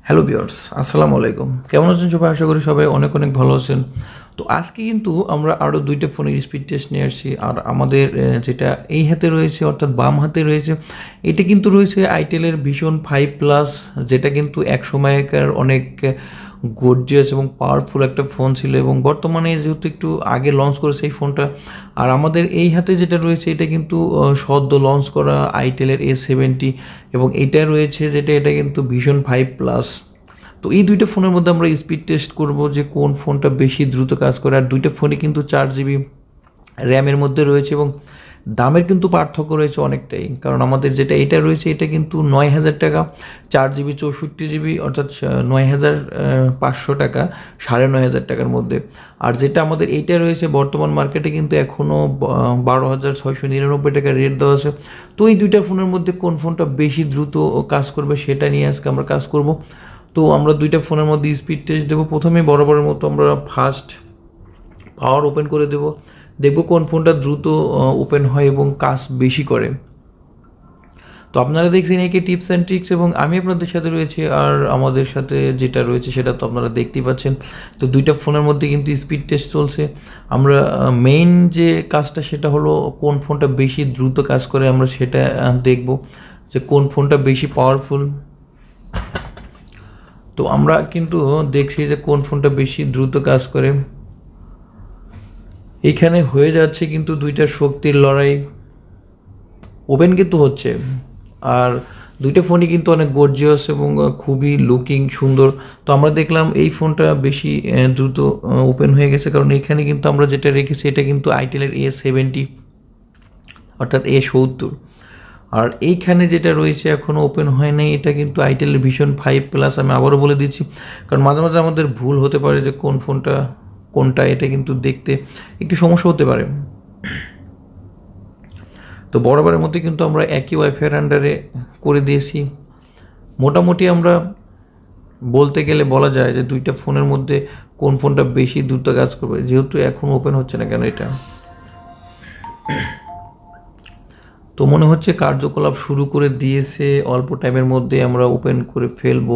Hello viewers, আসসালামু আলাইকুম। কেমন আছেন সবাই? আশা করি সবাই অনেক অনেক ভালো আছেন। তো আজকে কিন্তু আমরা আরও ২টা ফোনের স্পিড টেস্ট নিয়ে আসছি। আর আমাদের যেটা এই হাতে রয়েছে অর্থাৎ বাম হাতে রয়েছে, এটা কিন্তু রয়েছে আইটেলের ভিশন 5 প্লাস, যেটা কিন্তু এক সময়কার অনেক গর্জিয়াস এবং পাওয়ারফুল একটা ফোন ছিল এবং বর্তমানে যেহেতু একটু আগে লঞ্চ করেছে এই ফোনটা। আর আমাদের এই হাতে যেটা রয়েছে এটা কিন্তু সদ্য লঞ্চ করা আইটেলের A70 এবং এটা রয়েছে যেটা এটা কিন্তু ভিশন 5 প্লাস। তো এই দুইটা ফোনের মধ্যে আমরা স্পিড টেস্ট করব যে কোন ফোনটা বেশি দ্রুত কাজ করে। আর দুইটা ফোনই কিন্তু 4 GB র্যামের মধ্যে রয়েছে এবং দামের কিন্তু পার্থক্য রয়েছে অনেকটাই, কারণ আমাদের যেটা এটা রয়েছে এটা কিন্তু ৯,০০০ টাকা, 4 GB 64 GB, অর্থাৎ ৯,৫০০ টাকা, ৯,৫০০ টাকার মধ্যে। আর যেটা আমাদের এইটা রয়েছে বর্তমান মার্কেটে কিন্তু এখনও ১২,৬৯৯ টাকা রেট দেওয়া আছে। তো এই দুইটা ফোনের মধ্যে কোন ফোনটা বেশি দ্রুত কাজ করবে সেটা নিয়ে আজকে আমরা কাজ করব। তো আমরা দুইটা ফোনের মধ্যে স্পিড টেস্ট দেবো। প্রথমে বরাবরের মতো আমরা ফার্স্ট পাওয়ার ওপেন করে দেব, দেখব কোন ফোনটা দ্রুত ওপেন হয় এবং কাজ বেশি করে। তো আপনারা দেখছেন একে টিপস অ্যান্ড ট্রিক্স এবং আমি আপনাদের সাথে রয়েছি। আর আমাদের সাথে যেটা রয়েছে সেটা তো আপনারা দেখতেই পাচ্ছেন। তো দুইটা ফোনের মধ্যে কিন্তু স্পিড টেস্ট চলছে। আমরা মেইন যে কাজটা সেটা হলো কোন ফোনটা বেশি দ্রুত কাজ করে আমরা সেটা দেখব, যে কোন ফোনটা বেশি পাওয়ারফুল। তো আমরা কিন্তু দেখছি যে কোন ফোনটা বেশি দ্রুত কাজ করে। এইখানে হয়ে যাচ্ছে কিন্তু দুইটা শক্তির লড়াই, ওপেন কিন্তু হচ্ছে। আর দুইটা ফোনই কিন্তু অনেক গর্জিয়াস এবং খুবই লুকিং সুন্দর। তো আমরা দেখলাম এই ফোনটা বেশি দ্রুত ওপেন হয়ে গেছে, কারণ এখানে কিন্তু আমরা যেটা রেখেছি এটা কিন্তু আইটেলের A70 অর্থাৎ A70। আর এইখানে যেটা রয়েছে এখনও ওপেন হয় নাই, এটা কিন্তু আইটেলের ভিশন 5 প্লাস। আমি আবারও বলে দিচ্ছি, কারণ মাঝে মাঝে আমাদের ভুল হতে পারে যে কোন ফোনটা কোনটা, এটা কিন্তু দেখতে একটু সমস্যা হতে পারে। তো বরাবরের মধ্যে কিন্তু আমরা একই ওয়াইফাইয়ের আন্ডারে করে দিয়েছি। মোটামুটি আমরা বলতে গেলে বলা যায় যে দুইটা ফোনের মধ্যে কোন ফোনটা বেশি দ্রুত কাজ করবে, যেহেতু এখন ওপেন হচ্ছে না কেন এটা। তো মনে হচ্ছে কার্যকলাপ শুরু করে দিয়েছে, অল্প টাইমের মধ্যে আমরা ওপেন করে ফেলবো।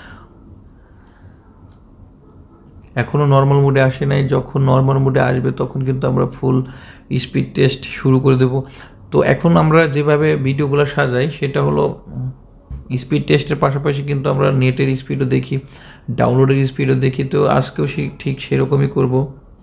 এখনও নর্মাল মোডে আসে নাই, যখন নর্মাল মোডে আসবে তখন কিন্তু আমরা ফুল স্পিড টেস্ট শুরু করে দেব। তো এখন আমরা যেভাবে ভিডিওগুলো সাজাই সেটা হলো স্পিড টেস্টের পাশাপাশি কিন্তু আমরা নেটের স্পিডও দেখি, ডাউনলোডের স্পিডও দেখি। তো আজকেও ঠিক সেরকমই করব।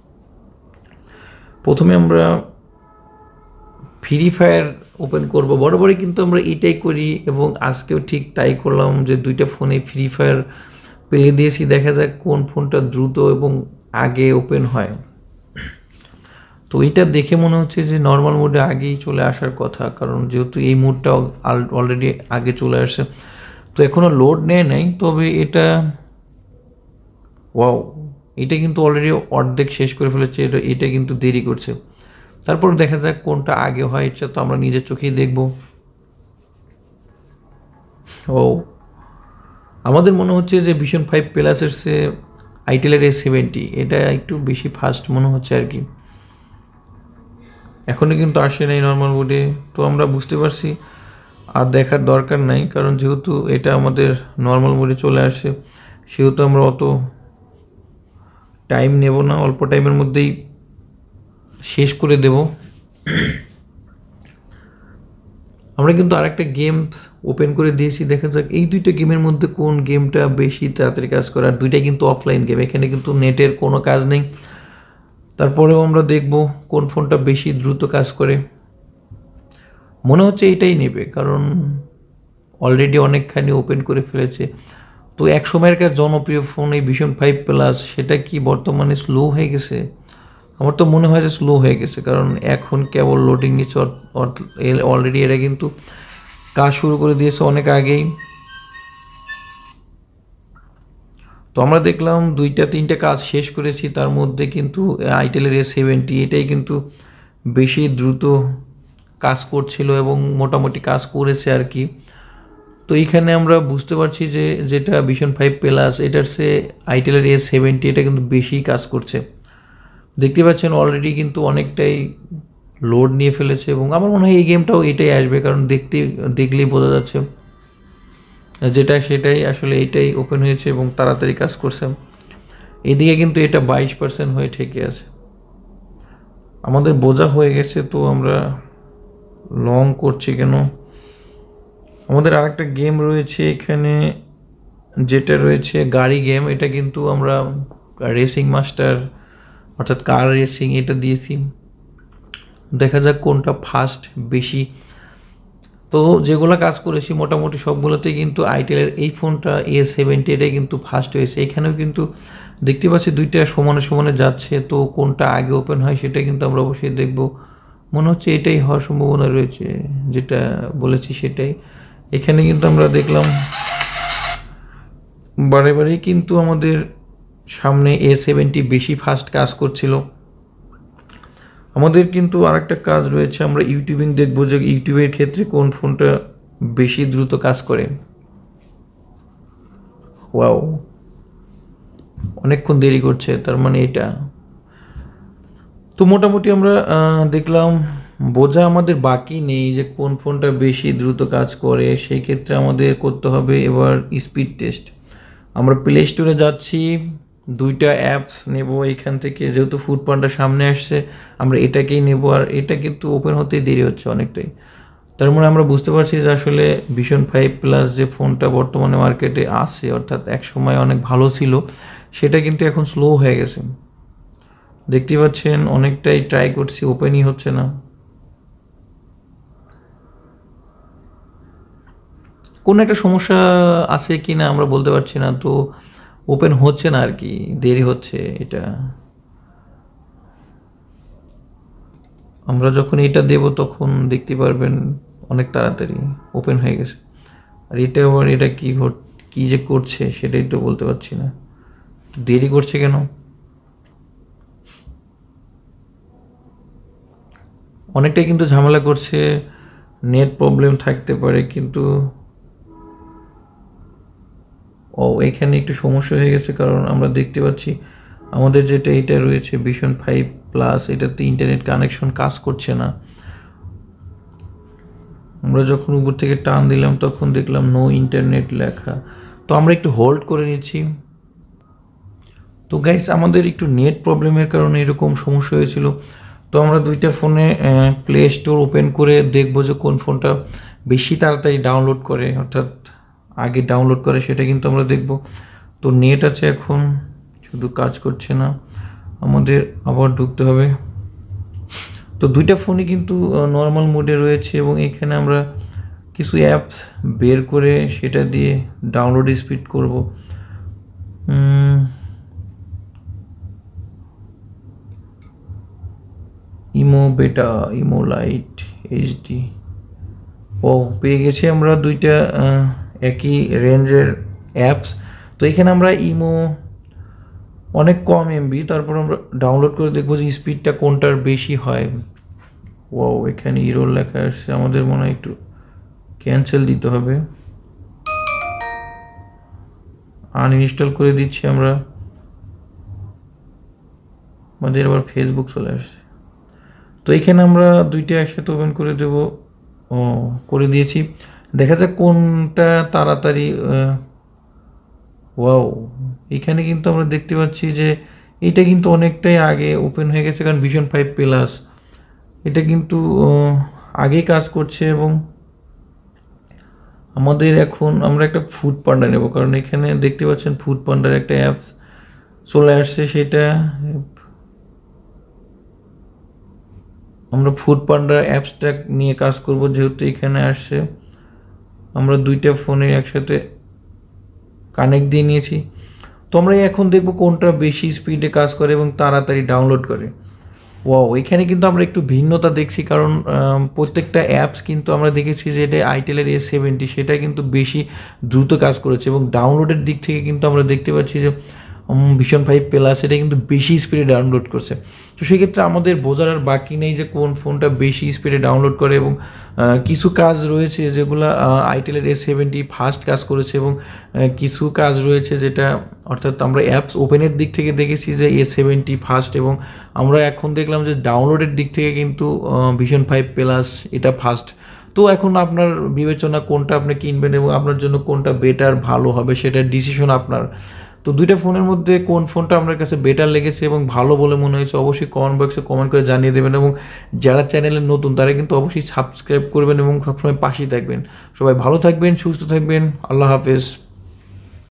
প্রথমে আমরা ফ্রি ফায়ার ওপেন করব, বরাবরই কিন্তু আমরা এটাই করি এবং আজকেও ঠিক তাই করলাম, যে দুইটা ফোনে ফ্রি ফায়ার পেলে দিয়েছি। দেখা যাক কোন ফোনটা দ্রুত এবং আগে ওপেন হয়। তো এটা দেখে মনে হচ্ছে যে নর্মাল মোডে আগেই চলে আসার কথা, কারণ যেহেতু এই মোডটা অলরেডি আগে চলে আসছে। তো এখনও লোড নেয় নাই, তবে এটা ওয়াও, এটা কিন্তু অলরেডি অর্ধেক শেষ করে ফেলেছে। এটা কিন্তু দেরি করছে। তারপর দেখা যাক কোনটা আগে হয়, এটা তো আমরা নিজের চোখেই দেখব। ও, আমাদের মনে হচ্ছে যে ভিশন 5 প্লাসের সে আইটেলের A70 এটা একটু বেশি ফাস্ট মনে হচ্ছে আর কি। এখনও কিন্তু আসে নাই নর্মাল মোডে, তো আমরা বুঝতে পারছি আর দেখার দরকার নাই, কারণ যেহেতু এটা আমাদের নর্মাল মোডে চলে আসে সেহেতু আমরা অত টাইম নেব না, অল্প টাইমের মধ্যেই শেষ করে দেব। আমরা কিন্তু আরেকটা গেমস ওপেন করে দিয়েছি, দেখা যাক এই দুইটা গেমের মধ্যে কোন গেমটা বেশি তাড়াতাড়ি কাজ করে। আর দুইটাই কিন্তু অফলাইন গেম, এখানে কিন্তু নেটের কোনো কাজ নেই। তারপরেও আমরা দেখব কোন ফোনটা বেশি দ্রুত কাজ করে। মনে হচ্ছে এটাই নেবে, কারণ অলরেডি অনেকখানি ওপেন করে ফেলেছে। তো এক সময়ের জনপ্রিয় ফোন এই ভিশন 5 প্লাস, সেটা কি বর্তমানে স্লো হয়ে গেছে? আমার তো মনে হয় যে স্লো হয়ে গেছে, কারণ এখন কেবল লোডিং নিচ্ছে। অলরেডি এরা কিন্তু কাজ শুরু করে দিয়েছে অনেক আগেই। তো আমরা দেখলাম 2-3টা কাজ শেষ করেছি, তার মধ্যে কিন্তু আইটেলের A70 এটাই কিন্তু বেশি দ্রুত কাজ করছিল এবং মোটামুটি কাজ করেছে আর কি। তো এইখানে আমরা বুঝতে পারছি যে যেটা ভিশন 5 প্লাস এটার সে আইটেলের A70 এটা কিন্তু বেশি কাজ করছে। দেখতে পাচ্ছেন অলরেডি কিন্তু অনেকটাই লোড নিয়ে ফেলেছে এবং আমার মনে হয় এই গেমটাও এটাই আসবে, কারণ দেখলেই বোঝা যাচ্ছে। যেটা সেটাই আসলে এইটাই ওপেন হয়েছে এবং তাড়াতাড়ি কাজ করছে। এদিকে কিন্তু এটা 22% হয়ে ঠেকে আছে। আমাদের বোঝা হয়ে গেছে, তো আমরা লং করছি কেন? আমাদের আরেকটা গেম রয়েছে এখানে, যেটা রয়েছে গাড়ি গেম। এটা কিন্তু আমরা রেসিং মাস্টার অর্থাৎ কার রেসিং এটা দিয়েছি। দেখা যাক কোনটা ফাস্ট বেশি। তো যেগুলো কাজ করেছি মোটামুটি সবগুলোতেই কিন্তু আইটেলের এই ফোনটা A70 এটাই কিন্তু ফার্স্ট হয়েছে। এখানেও কিন্তু দেখতে পাচ্ছি দুইটা সমানে সমানে যাচ্ছে, তো কোনটা আগে ওপেন হয় সেটা কিন্তু আমরা অবশ্যই দেখব। মনে হচ্ছে এটাই হওয়ার সম্ভাবনা রয়েছে, যেটা বলেছি সেটাই। এখানে কিন্তু আমরা দেখলাম বারে বারেই কিন্তু আমাদের সামনে A70 বেশি ফাস্ট কাজ করছিল। আমাদের কিন্তু আরেকটা কাজ রয়েছে, আমরা ইউটিউবিং দেখবো যে ইউটিউবের ক্ষেত্রে কোন ফোনটা বেশি দ্রুত কাজ করে। ওয়াও, অনেকক্ষণ দেরি করছে, তার মানে এটা। তো মোটামুটি আমরা দেখলাম, বোঝা আমাদের বাকি নেই যে কোন ফোনটা বেশি দ্রুত কাজ করে। সেই ক্ষেত্রে আমাদের করতে হবে এবার স্পিড টেস্ট। আমরা প্লে স্টোরে যাচ্ছি, দুইটা অ্যাপস নেব এখান থেকে, যেহেতু ফুড পান্ডা সামনে আসছে আমরা এটাকেই নেব। আর এটা কিন্তু ওপেন হতেই দেরি হচ্ছে অনেকটাই। তার মানে আমরা বুঝতে পারছি যে আসলে ভিশন 5 প্লাস যে ফোনটা বর্তমানে মার্কেটে আছে, অর্থাৎ এক সময় অনেক ভালো ছিল, সেটা কিন্তু এখন স্লো হয়ে গেছে। দেখতে পাচ্ছেন অনেকটাই ট্রাই করছি, ওপেনই হচ্ছে না। কোন একটা সমস্যা আছে কি না আমরা বলতে পারছি না, তো ওপেন হচ্ছে না আর কি, দেরি হচ্ছে এটা। আমরা যখন এটা দেব তখন দেখতে পারবেন অনেক তাড়াতাড়ি ওপেন হয়ে গেছে। আর এটা আবার এটা কি যে করছে সেটাই তো বলতে পারছি না, দেরি করছে কেন? অনেকটাই কিন্তু ঝামেলা করছে, নেট প্রবলেম থাকতে পারে কিন্তু। এখানে একটু সমস্যা হয়ে গেছে, কারণ আমরা দেখতে পাচ্ছি আমাদের যেটা এটা রয়েছে ভিশন 5 প্লাস, এটাতে ইন্টারনেট কানেকশন কাজ করছে না। আমরা যখন উপর থেকে টান দিলাম তখন দেখলাম নো ইন্টারনেট লেখা, তো আমরা একটু হোল্ড করে নিচ্ছি। তো গাইস, আমাদের একটু নেট প্রবলেমের কারণে এরকম সমস্যা হয়েছিল। তো আমরা দুইটা ফোনে প্লে স্টোর ওপেন করে দেখবো যে কোন ফোনটা বেশি তাড়াতাড়ি ডাউনলোড করে, অর্থাৎ আগে ডাউনলোড করে, সেটা কিন্তু আমরা দেখব। তো নেট আছে এখন, শুধু কাজ করছে না, আমাদের আবার ঢুকতে হবে। তো দুইটা ফোনই কিন্তু নর্মাল মোডে রয়েছে এবং এখানে আমরা কিছু অ্যাপস বের করে সেটা দিয়ে ডাউনলোড স্পিড করব। Imo beta, imo lite, HD. পেয়ে গেছি আমরা দুইটা একই রেঞ্জের অ্যাপস। তো এখানে আমরা ইমো অনেক কম এমবি, তারপর আমরা ডাউনলোড করে দেখবো যে স্পিডটা কোনটার বেশি হয়। এখানে ইরোর লেখা আসছে, আমাদের মনে হয় একটু ক্যান্সেল দিতে হবে। আনইনস্টল করে দিচ্ছি আমরা, আমাদের আবার ফেসবুক চলে আসছে। তো এখানে আমরা দুইটা একসাথে ওপেন করে দেব। করে দিয়েছি, দেখা যাক কোনটা তাড়াতাড়ি। এখানে কিন্তু আমরা দেখতে পাচ্ছি যে এটা কিন্তু অনেকটাই আগে ওপেন হয়ে গেছে, কারণ ভিশন 5 প্লাস এটা কিন্তু আগেই কাজ করছে। এবং আমাদের এখন আমরা একটা ফুড পান্ডা নেব, কারণ এখানে দেখতে পাচ্ছেন ফুড পান্ডার একটা অ্যাপস চলে আসছে। সেটা আমরা ফুড পান্ডা অ্যাপসটা নিয়ে কাজ করব, যেহেতু এখানে আসছে। আমরা দুইটা ফোনে একসাথে কানেক্ট দিয়ে নিয়েছি। তো আমরা এখন দেখব কোনটা বেশি স্পিডে কাজ করে এবং তাড়াতাড়ি ডাউনলোড করে। এখানে কিন্তু আমরা একটু ভিন্নতা দেখছি, কারণ প্রত্যেকটা অ্যাপস কিন্তু আমরা দেখেছি যে এটা আইটেলের A70 সেটা কিন্তু বেশি দ্রুত কাজ করেছে, এবং ডাউনলোডের দিক থেকে কিন্তু আমরা দেখতে পাচ্ছি যে ভিশন 5 প্লাস এটা কিন্তু বেশি স্পিডে ডাউনলোড করছে। তো সেক্ষেত্রে আমাদের বোঝার আর বাকি নেই যে কোন ফোনটা বেশি স্পিডে ডাউনলোড করে। এবং কিছু কাজ রয়েছে যেগুলো আইটেলের A70 ফাস্ট কাজ করেছে, এবং কিছু কাজ রয়েছে যেটা অর্থাৎ আমরা অ্যাপস ওপেনের দিক থেকে দেখেছি যে A70 ফাস্ট, এবং আমরা এখন দেখলাম যে ডাউনলোডের দিক থেকে কিন্তু ভিশন 5 প্লাস এটা ফাস্ট। তো তো এখন আপনার বিবেচনা কোনটা আপনি কিনবেন এবং আপনার জন্য কোনটা বেটার ভালো হবে সেটার ডিসিশন আপনার। তো দুইটা ফোনের মধ্যে কোন ফোনটা আপনার কাছে বেটার লেগেছে এবং ভালো বলে মনে হয়েছে অবশ্যই কমেন্ট বক্সে কমেন্ট করে জানিয়ে দেবেন, এবং যারা চ্যানেলে নতুন তারা কিন্তু অবশ্যই সাবস্ক্রাইব করবেন এবং সবসময় পাশেই থাকবেন। সবাই ভালো থাকবেন, সুস্থ থাকবেন, আল্লাহ হাফেজ।